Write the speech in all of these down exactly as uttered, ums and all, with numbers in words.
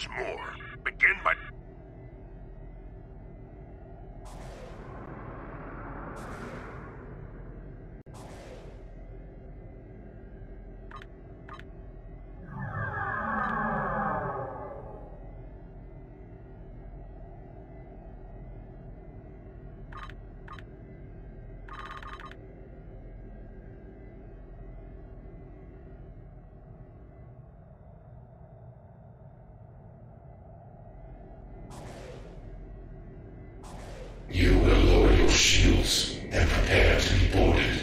There's more. Begin by... You will lower your shields and prepare to be boarded.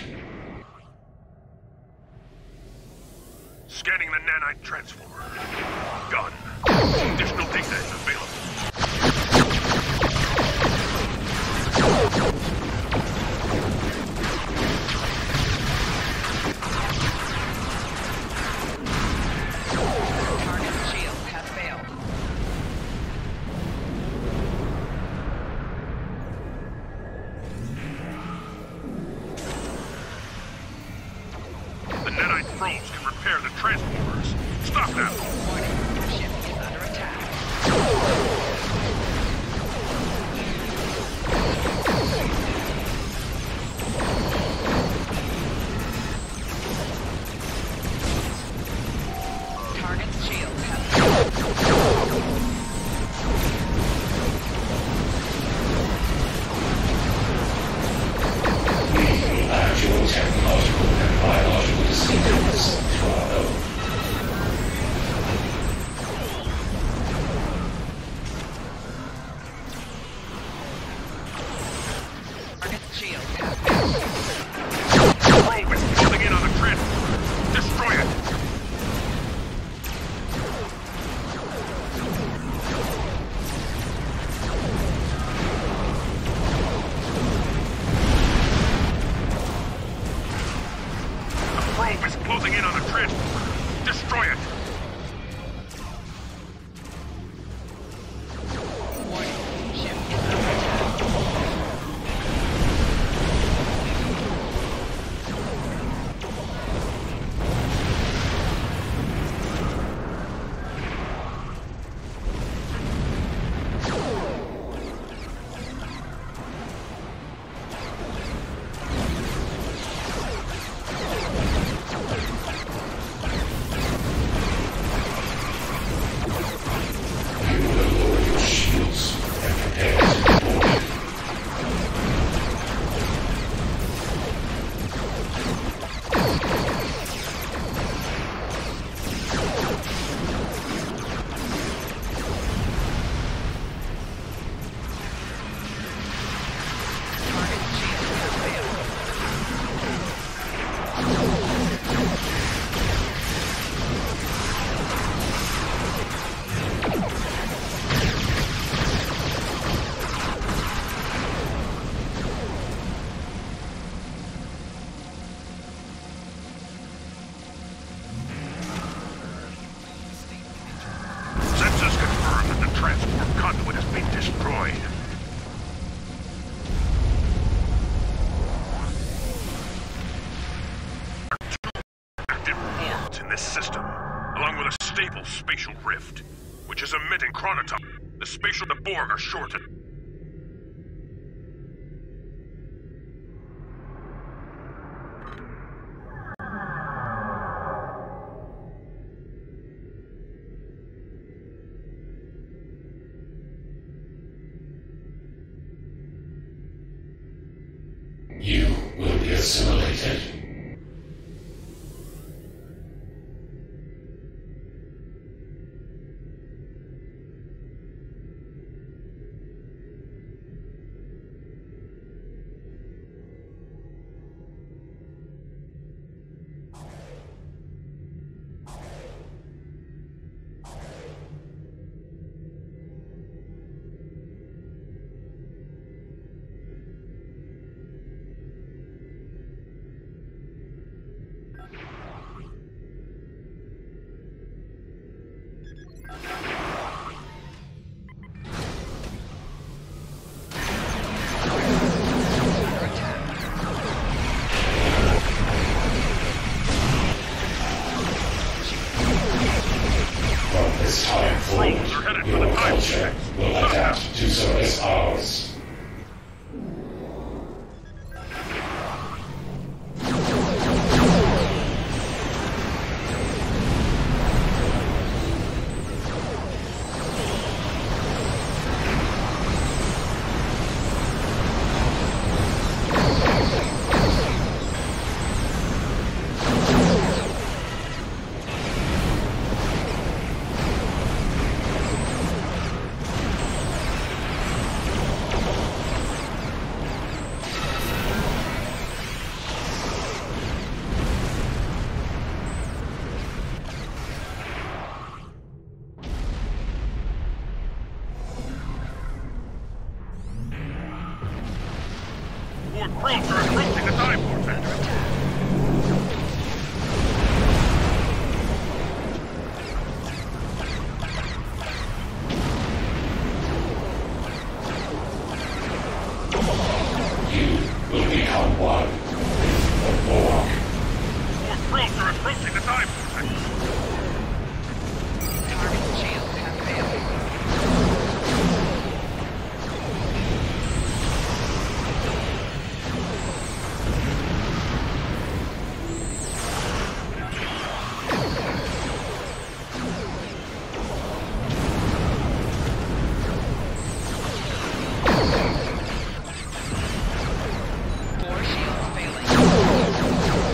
Scanning the nanite transformer. Done. Additional data is available. Target shield has failed. The nanite probes can repair the transformers. Stop them! Warning, ship is under attack. Target's shield has failed. We will add your technological and biological distinctiveness to our own. Target's shield has failed. Probe is closing in on the transformer. Destroy it! The probe is closing in on the transformer. Destroy it! Warning, ship is under attack. You will lower your shields and prepare to be boarded. Target's shield has failed. Sensors confirm that the transport conduit has been destroyed. Active wards in this system, along with a stable spatial rift, which is emitting chronotype. The spatial the Borg are shorted. You will be assimilated. From this time forward, headed for Your the time culture vortex. will adapt to service ours. More Krauts are approaching the time vortex. You will become one with the Borg. More Krauts are approaching the time vortex. Target shields have failed. Four shields failing.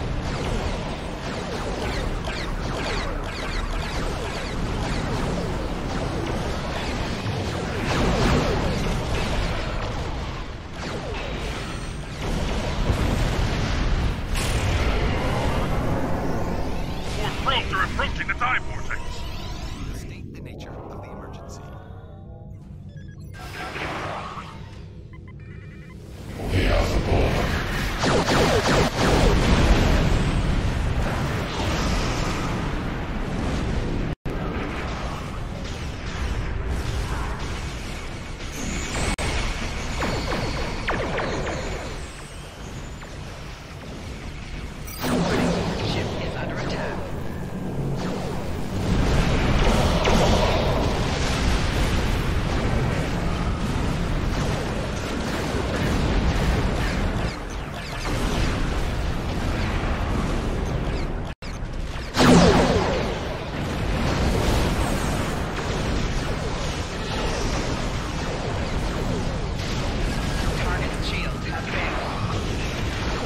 More Krauts are approaching the time vortex. State the nature of the emergency. We are the Borg. Ship is under attack. Target shields have failed.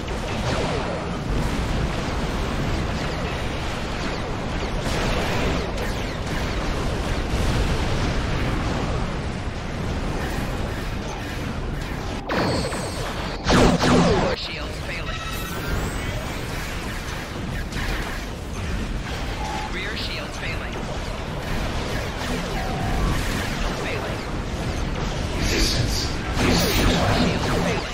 Four shields failing. Rear shields failing. Failing. Resistance is futile. Shields failing.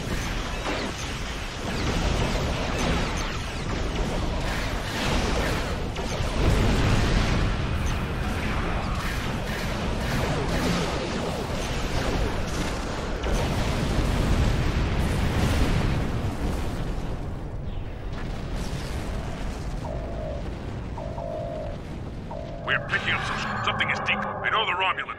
We're picking up some... Something is deep. I know the Romulan.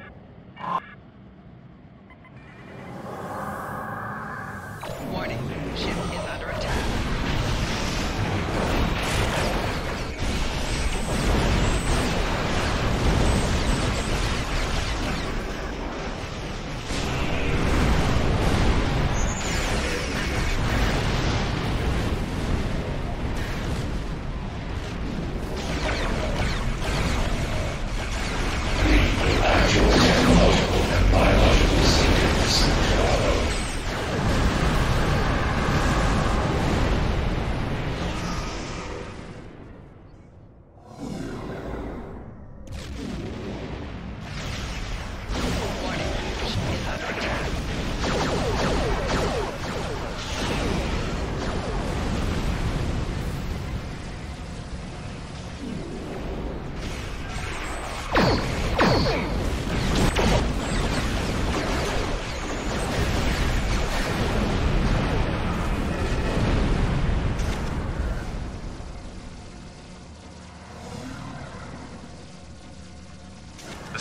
Warning. Ship is under attack. Actual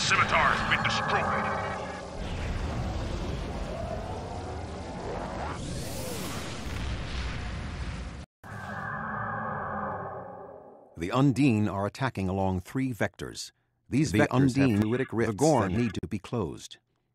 scimitar has been destroyed. The Undine are attacking along three vectors. These the vectors Undine have fluidic rifts the Gorn that need to be closed.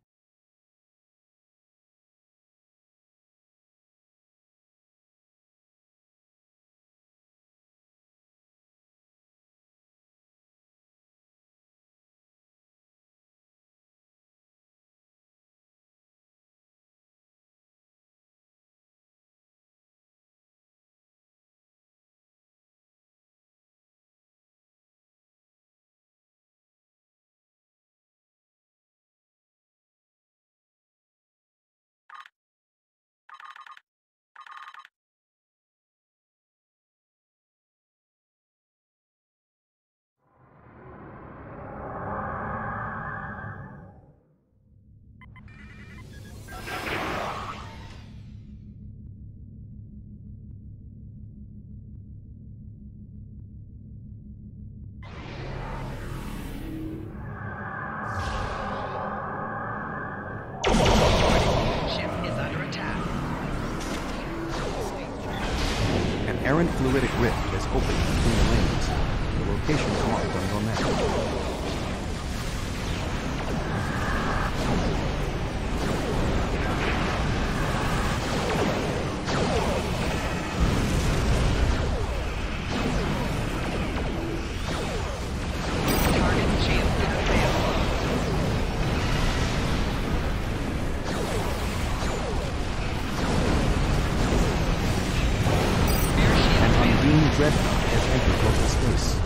Errant fluidic rift has opened between the lanes. The location is marked on your map. Dreadnought has entered local space.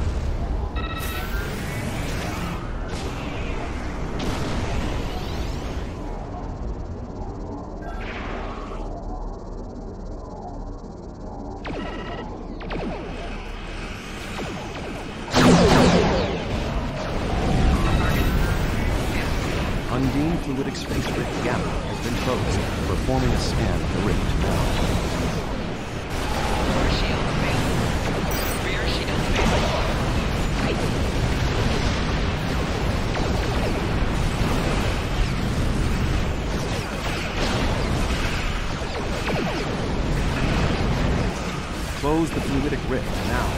Undine fluidic space rift Gamma has been closed, performing a scan of the rift now. Close the fluidic rift now.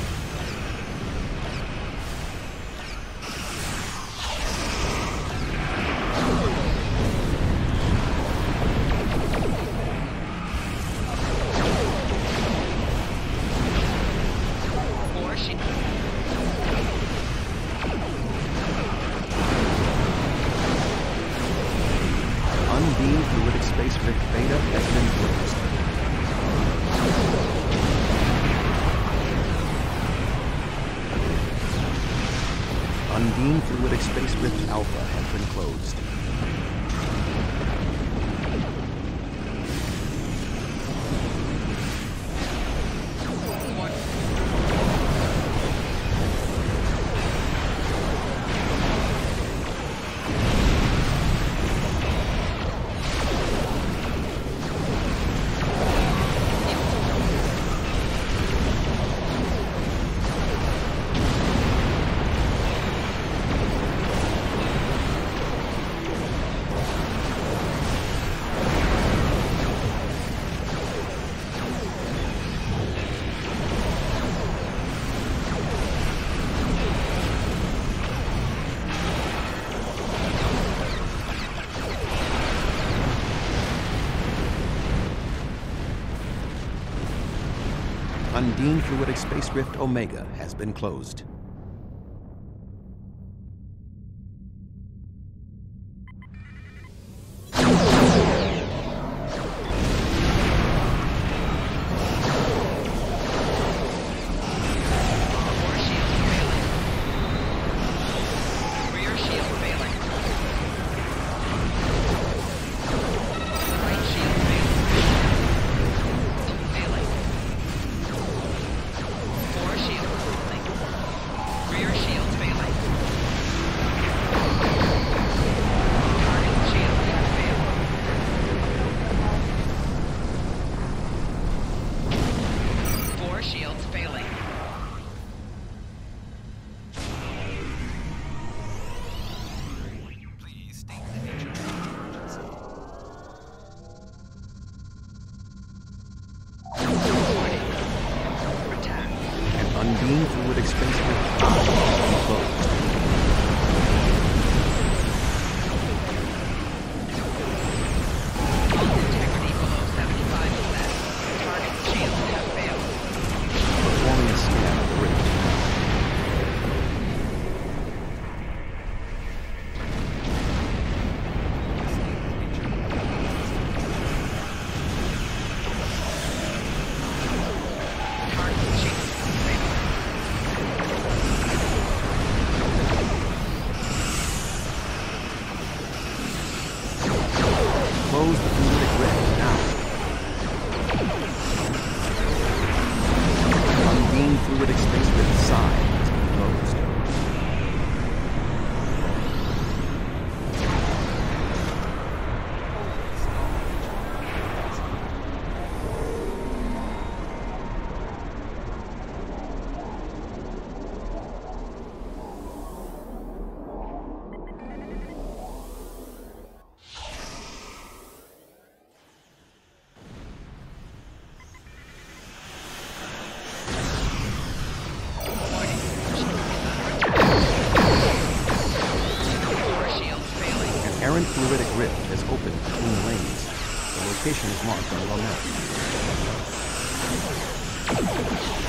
Undine fluidic space rift Beta has been closed. Undine fluidic space rift Alpha has been closed. Undine fluidic space rift Omega has been closed. Undine fluidic space rift closed. Integrity below seventy-five percent. Target shields have failed. Performing a scan of the rift. Target shields have failed. Close the fluidic rift now. Undine fluidic space rift side has been closed. Core shields failing. An errant fluidic rift has opened between lanes. The location is marked on the map.